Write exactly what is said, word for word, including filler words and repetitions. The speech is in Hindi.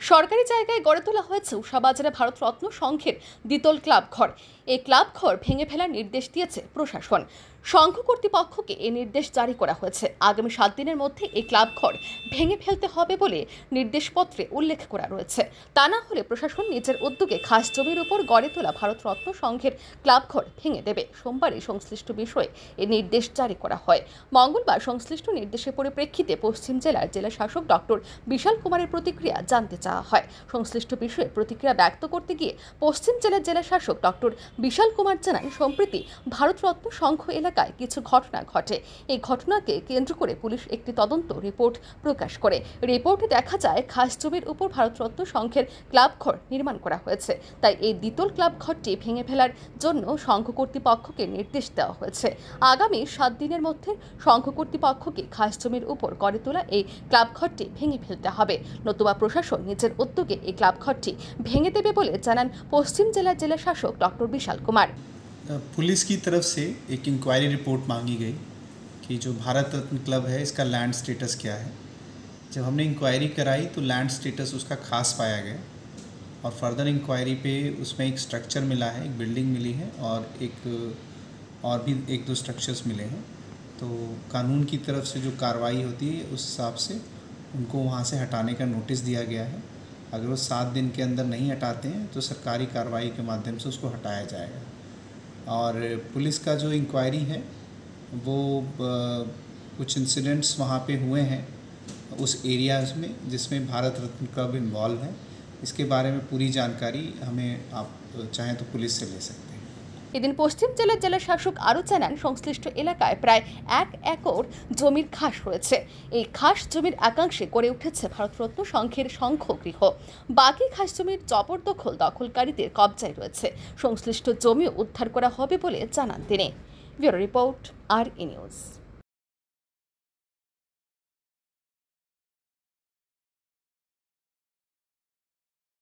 সরকারি জায়গায় গড়ে তোলা হয়েছে উষাবাজারে ভারতরত্ন সংঘের দ্বিতল ক্লাব ঘর। এই ক্লাব ঘর ভেঙে ফেলার নির্দেশ দিয়েছে প্রশাসন। সংঘ কর্তৃপক্ষকে এই নির্দেশ জারি করা হয়েছে। আগামী সাত দিনের মধ্যে এই ক্লাব ঘর ভেঙে ফেলতে হবে বলে নির্দেশপত্রে উল্লেখ করা রয়েছে। তা না হলে প্রশাসন নিজের উদ্যোগে খাস জমির উপর গড়ে তোলা ভারতরত্ন সংঘের ক্লাব ঘর ভেঙে দেবে। সোমবারই সংশ্লিষ্ট বিষয়ে এই নির্দেশ জারি করা হয়। মঙ্গলবার সংশ্লিষ্ট নির্দেশের পরিপ্রেক্ষিতে পশ্চিম জেলার জেলা শাসক ডক্টর বিশাল কুমারের প্রতিক্রিয়া জানতে চাওয়া হয়। সংশ্লিষ্ট বিষয়ে প্রতিক্রিয়া ব্যক্ত করতে গিয়ে পশ্চিম জেলার জেলা শাসক ডক্টর বিশাল কুমার জানান, সম্প্রতি ভারতরত্ন সংঘ এলাকায় কিছু ঘটনা ঘটে। এই ঘটনাকে কেন্দ্র করে পুলিশ একটি তদন্ত রিপোর্ট প্রকাশ করে। রিপোর্টে দেখা যায় খাস জমির উপর ভারতরত্ন সংঘের ক্লাব ঘর নির্মাণ করা হয়েছে। তাই এই দ্বিতল ক্লাব ঘরটি ভেঙে ফেলার জন্য সংঘ কর্তৃপক্ষকে নির্দেশ দেওয়া হয়েছে। আগামী সাত দিনের মধ্যে সংঘ কর্তৃপক্ষকে খাস জমির উপর গড়ে তোলা এই ক্লাব ঘরটি ভেঙে ফেলতে হবে, নতুবা প্রশাসন নিজের উদ্যোগে এই ক্লাব ঘরটি ভেঙে দেবে বলে জানান পশ্চিম জেলার জেলা শাসক ডক্টর বিশাल कुमार। पुलिस की तरफ से एक इंक्वायरी रिपोर्ट मांगी गई कि जो भारत रत्न क्लब है इसका लैंड स्टेटस क्या है। जब हमने इंक्वायरी कराई तो लैंड स्टेटस उसका खास पाया गया और फर्दर इंक्वायरी पे उसमें एक स्ट्रक्चर मिला है, एक बिल्डिंग मिली है और एक और भी एक दो स्ट्रक्चर्स मिले हैं। तो कानून की तरफ से जो कार्रवाई होती है उस हिसाब से उनको वहाँ से हटाने का नोटिस दिया गया है। अगर वो सात दिन के अंदर नहीं हटाते हैं तो सरकारी कार्रवाई के माध्यम से उसको हटाया जाएगा। और पुलिस का जो इंक्वायरी है वो कुछ इंसिडेंट्स वहाँ पे हुए हैं उस एरियाज़ में जिसमें भारत रत्न क्लब इन्वॉल्व है। इसके बारे में पूरी जानकारी हमें आप चाहें तो पुलिस से ले सकते हैं। এদিন পশ্চিম জেলার জেলা শাসক আরও জানান, সংশ্লিষ্ট এলাকায় প্রায় এক একর জমির খাস রয়েছে। এই খাস জমির একাংশে গড়ে উঠেছে ভারতরত্ন সংঘের সংঘ গৃহ। বাকি খাস জমির জবরদখল দখলকারীদের কবজায় রয়েছে। সংশ্লিষ্ট জমি উদ্ধার করা হবে বলে জানান তিনি। Bureau report, R E news.